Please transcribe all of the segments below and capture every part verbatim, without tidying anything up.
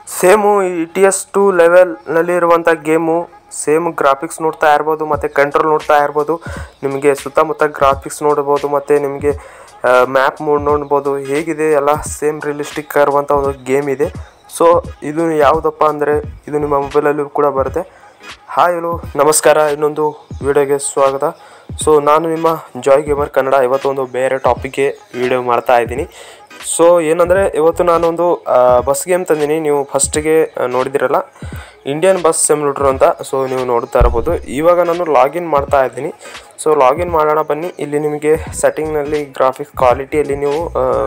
Same E T S two ಲೆವೆಲ್ನಲ್ಲಿ ಇರುವಂಥ game. Same graphics ನೋಡ್ತಾ ಇರ್ಬೋದು ಮತ್ತು ಕಂಟ್ರೋಲ್ ನೋಡ್ತಾ ಇರ್ಬೋದು. ನಿಮಗೆ ಸುತ್ತಮುತ್ತ ಗ್ರಾಫಿಕ್ಸ್ ನೋಡ್ಬೋದು ಮತ್ತು ನಿಮಗೆ ಮ್ಯಾಪ್ ಮೋಡ್ ನೋಡ್ಬೋದು. ಹೇಗಿದೆ ಎಲ್ಲ ಸೇಮ್ ರಿಯಲಿಸ್ಟಿಕ್ ಇರುವಂಥ ಒಂದು ಗೇಮ್ ಇದೆ. ಸೊ ಇದು ಯಾವುದಪ್ಪ ಅಂದರೆ ಇದು ನಿಮ್ಮ ಮೊಬೈಲಲ್ಲೂ ಕೂಡ ಬರುತ್ತೆ. ಹಾಯ್ ಹಲೋ ನಮಸ್ಕಾರ, ಇನ್ನೊಂದು ವಿಡಿಯೋಗೆ ಸ್ವಾಗತ. ಸೊ ನಾನು ನಿಮ್ಮ ಜಾಯ್ ಗೇಮರ್ ಕನ್ನಡ. ಇವತ್ತೊಂದು ಬೇರೆ ಟಾಪಿಕ್ಗೆ ವಿಡಿಯೋ ಮಾಡ್ತಾ ಇದ್ದೀನಿ. ಸೊ ಏನಂದರೆ ಇವತ್ತು ನಾನೊಂದು ಬಸ್ ಗೇಮ್ ತಂದೀನಿ. ನೀವು ಫಸ್ಟಿಗೆ ನೋಡಿದಿರಲ್ಲ, ಇಂಡಿಯನ್ ಬಸ್ ಸಿಮ್ಯುಲೇಟರ್ ಅಂತ. ಸೊ ನೀವು ನೋಡ್ತಾ ಇರ್ಬೋದು. ಇವಾಗ ನಾನು ಲಾಗಿನ್ ಮಾಡ್ತಾ ಇದ್ದೀನಿ. ಸೊ ಲಾಗಿನ್ ಮಾಡೋಣ ಬನ್ನಿ. ಇಲ್ಲಿ ನಿಮಗೆ ಸೆಟ್ಟಿಂಗ್ನಲ್ಲಿ ಗ್ರಾಫಿಕ್ಸ್ ಕ್ವಾಲಿಟಿಯಲ್ಲಿ ನೀವು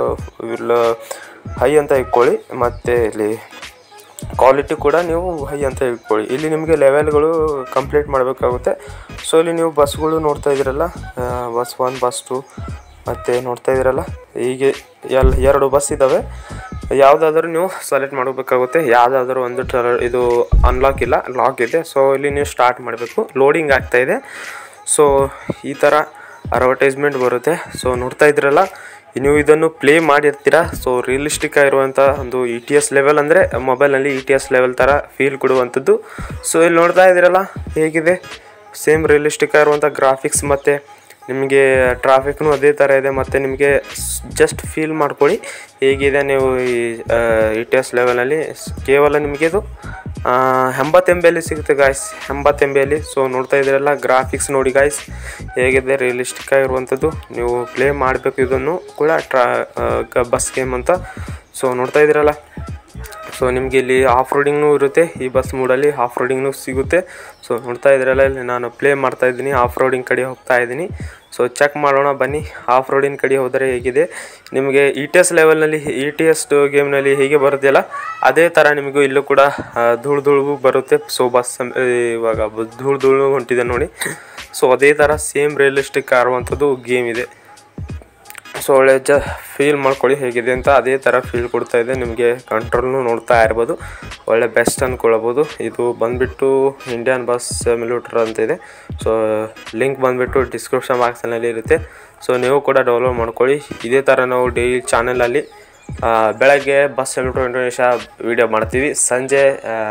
ಹೈ ಅಂತ ಇಟ್ಕೊಳ್ಳಿ, ಮತ್ತು ಇಲ್ಲಿ ಕ್ವಾಲಿಟಿ ಕೂಡ ನೀವು ಹೈ ಅಂತ ಇಟ್ಕೊಳ್ಳಿ. ಇಲ್ಲಿ ನಿಮಗೆ ಲೆವೆಲ್ಗಳು ಕಂಪ್ಲೀಟ್ ಮಾಡಬೇಕಾಗುತ್ತೆ. ಸೊ ಇಲ್ಲಿ ನೀವು ಬಸ್ಗಳು ನೋಡ್ತಾ ಇದ್ದೀರಲ್ಲ, ಬಸ್ ಒನ್ ಬಸ್ ಟು ಮತ್ತು ನೋಡ್ತಾ ಇದ್ದೀರಲ್ಲ, ಹೀಗೆ ಎಲ್ ಎರಡು ಬಸ್ ಇದ್ದಾವೆ. ಯಾವುದಾದ್ರೂ ನೀವು ಸೆಲೆಕ್ಟ್ ಮಾಡಬೇಕಾಗುತ್ತೆ. ಯಾವುದಾದ್ರೂ ಒಂದು ಟ ಇದು ಅನ್ಲಾಕ್ ಇಲ್ಲ, ಲಾಕ್ ಇದೆ. ಸೊ ಇಲ್ಲಿ ನೀವು ಸ್ಟಾರ್ಟ್ ಮಾಡಬೇಕು. ಲೋಡಿಂಗ್ ಆಗ್ತಾಯಿದೆ. ಸೊ ಈ ಥರ ಅಡ್ವರ್ಟೈಸ್ಮೆಂಟ್ ಬರುತ್ತೆ. ಸೊ ನೋಡ್ತಾ ಇದ್ದೀರಲ್ಲ, ನೀವು ಇದನ್ನು ಪ್ಲೇ ಮಾಡಿರ್ತೀರಾ. ಸೊ ರಿಯಲಿಸ್ಟಿಕ್ ಆಗಿರುವಂಥ ಒಂದು ಇ ಟಿ ಎಸ್ ಲೆವೆಲ್ ಅಂದರೆ ಮೊಬೈಲ್ನಲ್ಲಿ ಇ ಟಿ ಎಸ್ ಲೆವೆಲ್ ಥರ ಫೀಲ್ ಕೊಡುವಂಥದ್ದು. ಸೊ ಇಲ್ಲಿ ನೋಡ್ತಾ ಇದ್ದೀರಲ್ಲ ಹೇಗಿದೆ, ಸೇಮ್ ರಿಯಲಿಸ್ಟಿಕ್ ಆಗಿರುವಂಥ ಗ್ರಾಫಿಕ್ಸ್ ಮತ್ತು ನಿಮಗೆ ಟ್ರಾಫಿಕ್ನು ಅದೇ ಥರ ಇದೆ. ಮತ್ತು ನಿಮಗೆ ಜಸ್ಟ್ ಫೀಲ್ ಮಾಡ್ಕೊಳ್ಳಿ ಹೇಗಿದೆ. ನೀವು ಈ ಇ ಟಿ ಎಸ್ ಲೆವೆಲಲ್ಲಿ ಕೇವಲ ನಿಮಗೆ ಇದು ಎಂಬತ್ತು ಎಮ್ ಬಿಯಲ್ಲಿ ಸಿಗುತ್ತೆ ಗಾಯ್ಸ್, ಎಂಬತ್ತು ಎಮ್ ಬಿಯಲ್ಲಿ. ಸೊ ನೋಡ್ತಾ ಇದ್ದೀರಲ್ಲ ಗ್ರಾಫಿಕ್ಸ್ ನೋಡಿ ಗಾಯ್ಸ್ ಹೇಗಿದೆ, ರಿಯಲಿಸ್ಟಿಕ್ ಆಗಿರುವಂಥದ್ದು. ನೀವು ಪ್ಲೇ ಮಾಡಬೇಕು ಇದನ್ನು ಕೂಡ, ಟ್ರಾ ಬಸ್ ಗೇಮ್ ಅಂತ. ಸೊ ನೋಡ್ತಾ ಇದ್ದೀರಲ್ಲ, ಸೊ ನಿಮಗೆ ಇಲ್ಲಿ ಆಫ್ ರೋಡಿಂಗ್ನೂ ಇರುತ್ತೆ. ಈ ಬಸ್ ಮೂಡಲ್ಲಿ ಆಫ್ ರೋಡಿಂಗ್ನೂ ಸಿಗುತ್ತೆ. ಸೊ ನೋಡ್ತಾ ಇದ್ದೀರಲ್ಲ, ಇಲ್ಲಿ ನಾನು ಪ್ಲೇ ಮಾಡ್ತಾ ಇದ್ದೀನಿ, ಆಫ್ ರೋಡಿಂಗ್ ಕಡೆ ಹೋಗ್ತಾ ಇದ್ದೀನಿ. ಸೊ ಚೆಕ್ ಮಾಡೋಣ ಬನ್ನಿ, ಆಫ್ ರೋಡಿಂಗ್ ಕಡೆ ಹೋದರೆ ಹೇಗಿದೆ. ನಿಮಗೆ ಇ ಟಿ ಎಸ್ ಲೆವೆಲ್ನಲ್ಲಿ ಇ ಟಿ ಎಸ್ ಗೇಮ್ನಲ್ಲಿ ಹೇಗೆ ಬರುತ್ತೆಲ್ಲ ಅದೇ ಥರ ನಿಮಗೂ ಇಲ್ಲೂ ಕೂಡ ಧೂಳು ಧೂಳು ಬರುತ್ತೆ. ಸೊ ಬಸ್ ಇವಾಗ ಧೂಳು ಧೂಳು ಹೊಂಟಿದೆ ನೋಡಿ. ಸೊ ಅದೇ ಥರ ಸೇಮ್ ರಿಯಲಿಸ್ಟಿಕ್ ಆಗುವಂಥದ್ದು ಗೇಮ್ ಇದೆ. ಸೊ ಒಳ್ಳೆ ಜ ಫೀಲ್ ಮಾಡ್ಕೊಳ್ಳಿ ಹೇಗಿದೆ ಅಂತ. ಅದೇ ಥರ ಫೀಲ್ ಕೊಡ್ತಾ ಇದೆ. ನಿಮಗೆ ಕಂಟ್ರೋಲ್ನು ನೋಡ್ತಾ ಇರ್ಬೋದು, ಒಳ್ಳೆ ಬೆಸ್ಟ್ ಅಂದ್ಕೊಳ್ಬೋದು. ಇದು ಬಂದುಬಿಟ್ಟು ಇಂಡಿಯನ್ ಬಸ್ ಸಿಮ್ಯುಲೇಟರ್ ಅಂತ ಇದೆ. ಸೊ ಲಿಂಕ್ ಬಂದುಬಿಟ್ಟು ಡಿಸ್ಕ್ರಿಪ್ಷನ್ ಬಾಕ್ಸ್ನಲ್ಲಿ ಇರುತ್ತೆ. ಸೊ ನೀವು ಕೂಡ ಡೌನ್ಲೋಡ್ ಮಾಡ್ಕೊಳ್ಳಿ. ಇದೇ ಥರ ನಾವು ಡೈಲಿ ಚಾನಲಲ್ಲಿ ಬೆಳಗ್ಗೆ ಬಸ್ ಸಿಮ್ಯುಲೇಟರ್ ಇಂಡೋನೇಷ್ಯಾ ವೀಡಿಯೋ ಮಾಡ್ತೀವಿ. ಸಂಜೆ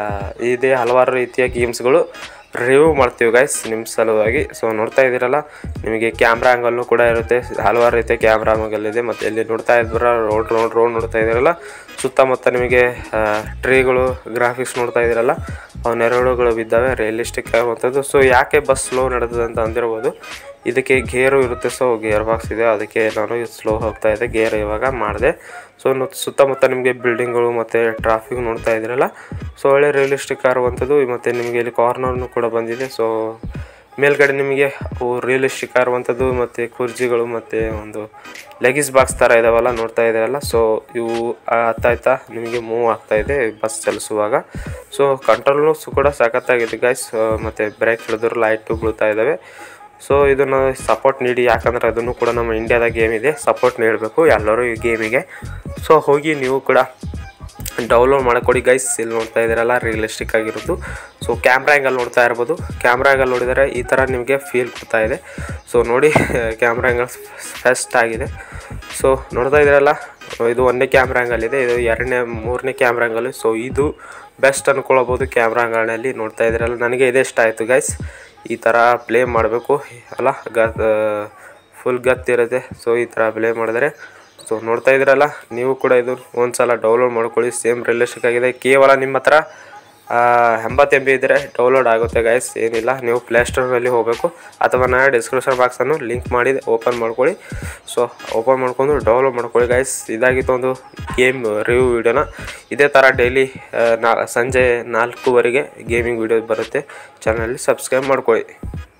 ಇದೇ ಹಲವಾರು ರೀತಿಯ ಗೇಮ್ಸ್ಗಳು ರಿವ್ಯೂ ಮಾಡ್ತೀವಿ ಗೈಸ್ ನಿಮ್ಮ ಸಲುವಾಗಿ. ಸೊ ನೋಡ್ತಾ ಇದ್ದೀರಲ್ಲ, ನಿಮಗೆ ಕ್ಯಾಮ್ರಾ ಆ್ಯಂಗಲ್ಲು ಕೂಡ ಇರುತ್ತೆ. ಹಲವಾರು ರೀತಿಯ ಕ್ಯಾಮ್ರಾ ಆ್ಯಂಗಲ್ ಇದೆ. ಮತ್ತು ಇಲ್ಲಿ ನೋಡ್ತಾ ಇದ್ದೀರ ರೋಡ್ ರೋಡ್ ರೋಡ್ ನೋಡ್ತಾ ಇದ್ದೀರಲ್ಲ, ಸುತ್ತಮುತ್ತ ನಿಮಗೆ ಟ್ರೀಗಳು ಗ್ರಾಫಿಕ್ಸ್ ನೋಡ್ತಾ ಇದ್ದೀರಲ್ಲ, ಅವು ನೆರಳುಗಳು ಬಿದ್ದಾವೆ, ರಿಯಲಿಸ್ಟಿಕ್ ಆಗುವಂಥದ್ದು. ಸೊ ಯಾಕೆ ಬಸ್ ಸ್ಲೋ ನಡೆದಿದೆ ಅಂತ ಅಂದಿರ್ಬೋದು. ಇದಕ್ಕೆ ಗೇರು ಇರುತ್ತೆ. ಸೊ ಗೇರ್ ಬಾಕ್ಸ್ ಇದೆ, ಅದಕ್ಕೆ ನಾನು ಸ್ಲೋ ಹೋಗ್ತಾ ಇದ್ದೆ, ಗೇರ್ ಇವಾಗ ಮಾಡಿದೆ. ಸೊ ಸುತ್ತಮುತ್ತ ನಿಮಗೆ ಬಿಲ್ಡಿಂಗ್ಗಳು ಮತ್ತು ಟ್ರಾಫಿಕ್ ನೋಡ್ತಾ ಇದ್ದೀರಲ್ಲ. ಸೊ ಒಳ್ಳೆ ರಿಯಲಿಸ್ಟಿಕ್ ಆಗಿರುವಂಥದ್ದು. ಮತ್ತು ನಿಮಗೆ ಇಲ್ಲಿ ಕಾರ್ನರ್ನು ಕೂಡ ಬಂದಿದೆ. ಸೊ ಮೇಲ್ಗಡೆ ನಿಮಗೆ ಅವು ರಿಯಲಿಸ್ಟಿಕ್ ಆಗಿರುವಂಥದ್ದು ಮತ್ತು ಕುರ್ಚಿಗಳು ಮತ್ತು ಒಂದು ಲೆಗೀಸ್ ಬಾಕ್ಸ್ ಥರ ಇದಾವಲ್ಲ, ನೋಡ್ತಾ ಇದ್ದೀರಲ್ಲ. ಸೊ ಇವು ಆಗ್ತಾಯ್ತಾ ನಿಮಗೆ ಮೂವ್ ಆಗ್ತಾಯಿದೆ ಬಸ್ ಚಲಿಸುವಾಗ. ಸೊ ಕಂಟ್ರೋಲ್ನು ಕೂಡ ಸಖತ್ತಾಗಿದೆ ಗೈಸ್. ಮತ್ತು ಬ್ರೇಕ್ ಹಿಡಿದ್ರು ಲೈಟು ಬೀಳ್ತಾ ಇದ್ದಾವೆ. ಸೊ ಇದನ್ನು ಸಪೋರ್ಟ್ ನೀಡಿ, ಯಾಕಂದರೆ ಅದನ್ನು ಕೂಡ ನಮ್ಮ ಇಂಡಿಯಾದ ಗೇಮ್ ಇದೆ, ಸಪೋರ್ಟ್ ನೀಡಬೇಕು ಎಲ್ಲರೂ ಈ ಗೇಮಿಗೆ. ಸೊ ಹೋಗಿ ನೀವು ಕೂಡ ಡೌನ್ಲೋಡ್ ಮಾಡಿಕೊಡಿ ಗೈಸ್. ಇಲ್ಲಿ ನೋಡ್ತಾ ಇದ್ದೀರಲ್ಲ ರಿಯಲಿಸ್ಟಿಕ್ ಆಗಿರೋದು. ಸೊ ಕ್ಯಾಮ್ರಾ ಆ್ಯಂಗಲ್ ನೋಡ್ತಾ ಇರ್ಬೋದು. ಕ್ಯಾಮ್ರಾ ಆ್ಯಂಗಲ್ ನೋಡಿದರೆ ಈ ಥರ ನಿಮಗೆ ಫೀಲ್ ಕೊಡ್ತಾ ಇದೆ. ಸೊ ನೋಡಿ ಕ್ಯಾಮ್ರಾ ಆ್ಯಂಗಲ್ ಫಸ್ಟ್ ಆಗಿದೆ. ಸೊ ನೋಡ್ತಾ ಇದ್ದೀರಲ್ಲ, ಇದು ಒಂದನೇ ಕ್ಯಾಮ್ರಾ ಆ್ಯಂಗಲ್ ಇದೆ, ಇದು ಎರಡನೇ ಮೂರನೇ ಕ್ಯಾಮ್ರಾ ಆ್ಯಂಗಲ್. ಸೊ ಇದು ಬೆಸ್ಟ್ ಅಂದ್ಕೊಳ್ಬೋದು ಕ್ಯಾಮ್ರಾ ಆ್ಯಂಗಲ್ನಲ್ಲಿ. ನೋಡ್ತಾ ಇದ್ದೀರಲ್ಲ, ನನಗೆ ಇದೇ ಇಷ್ಟ ಆಯಿತು ಗೈಸ್. ಈ ಥರ ಪ್ಲೇ ಮಾಡಬೇಕು ಅಲ್ಲ, ಗತ್ ಫುಲ್ ಗತ್ತಿರುತ್ತೆ. ಸೊ ಈ ಥರ ಪ್ಲೇ ಮಾಡಿದರೆ ಸೊ ನೋಡ್ತಾ ಇದ್ದೀರಲ್ಲ, ನೀವು ಕೂಡ ಇದು ಒಂದು ಸಲ ಡೌನ್ಲೋಡ್ ಮಾಡ್ಕೊಳ್ಳಿ. ಸೇಮ್ ರಿಯಲಿಸ್ಟಿಕ್ ಆಗಿದೆ. ಕೇವಲ ನಿಮ್ಮ ಹತ್ರ ಎಂಬತ್ತು ಎಮ್ ಬಿ ಇದ್ದರೆ ಡೌನ್ಲೋಡ್ ಆಗುತ್ತೆ ಗೈಸ್, ಏನಿಲ್ಲ. ನೀವು ಪ್ಲೇಸ್ಟೋರ್ನಲ್ಲಿ ಹೋಗಬೇಕು, ಅಥವಾ ನಾನು ಡಿಸ್ಕ್ರಿಪ್ಷನ್ ಬಾಕ್ಸನ್ನು ಲಿಂಕ್ ಮಾಡಿ ಓಪನ್ ಮಾಡ್ಕೊಳ್ಳಿ. ಸೊ ಓಪನ್ ಮಾಡ್ಕೊಂಡು ಡೌನ್ಲೋಡ್ ಮಾಡ್ಕೊಳ್ಳಿ ಗೈಸ್. ಇದಾಗಿತ್ತು ಒಂದು ಗೇಮ್ ರಿವ್ಯೂ ವೀಡಿಯೋನ. ಇದೇ ಥರ ಡೈಲಿ ನಾ ಸಂಜೆ ನಾಲ್ಕೂವರೆಗೆ ಗೇಮಿಂಗ್ ವೀಡಿಯೋ ಬರುತ್ತೆ. ಚಾನಲಲ್ಲಿ ಸಬ್ಸ್ಕ್ರೈಬ್ ಮಾಡ್ಕೊಳ್ಳಿ.